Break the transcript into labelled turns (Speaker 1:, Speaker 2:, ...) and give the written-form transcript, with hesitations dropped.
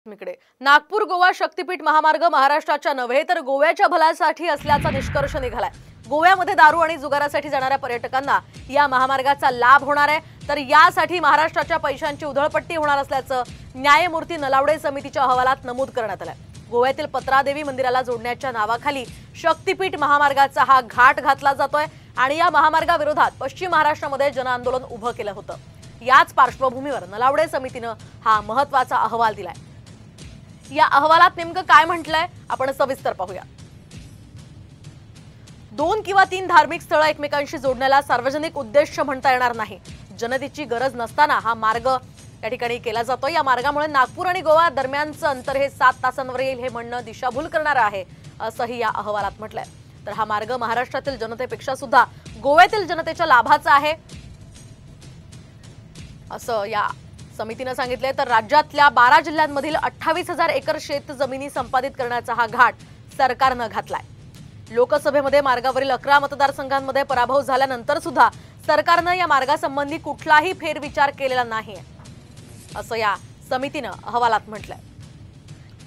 Speaker 1: इकडे नागपूर गोवा शक्तीपीठ महामार्ग महाराष्ट्राच्या नव्हे तर गोव्याच्या भल्यासाठी असल्याचा निष्कर्ष निघालाय। गोव्यामध्ये दारू आणि जुगारासाठी जाणाऱ्या पर्यटकांना या महामार्गाचा लाभ होणार आहे, तर यासाठी महाराष्ट्राच्या पैशांची उधळपट्टी होणार असल्याचं न्यायमूर्ती नलावडे समितीच्या अहवालात नमूद करण्यात आलंय। गोव्यातील पत्रादेवी मंदिराला जोडण्याच्या नावाखाली शक्तीपीठ महामार्गाचा हा घाट घातला जातोय आणि या महामार्गाविरोधात पश्चिम महाराष्ट्रामध्ये जनआंदोलन उभं केलं होतं। याच पार्श्वभूमीवर नलावडे समितीनं हा महत्त्वाचा अहवाल दिलाय। या अहवालात नेमकं काय म्हटलंय आपण सविस्तर पाहूया। 2 किंवा 3 धार्मिक स्थळ एकमेकांशी जोडण्याला सार्वजनिक उद्देश म्हणता येणार नाही। जनतेची गरज नसताना हा मार्ग या ठिकाणी केला जातो। या मार्गामुळे नागपूर आणि गोवा दरम्यानचं अंतर हे 7 तासांवर येईल हे म्हणणं दिशाभूल करणार आहे असंही या अहवालात म्हटलंय। तर हा मार्ग महाराष्ट्रातील जनतेपेक्षा सुद्धा गोव्यातील जनतेच्या लाभाचा आहे असं या समितीने सांगितले। तर राज्यातल्या 12 जिल्ह्यांमधील 28,000 एकर शेत जमिनी संपादित करण्याचा हा घाट सरकारने घातलाय। लोकसभेमध्ये मार्गावरील 11 मतदारसंघांमध्ये पराभव झाल्यानंतर सुद्धा सरकारने या मार्गासंबंधी कुठलाही फेरविचार केलेला नाही असं या समितीने अहवालात म्हटलंय।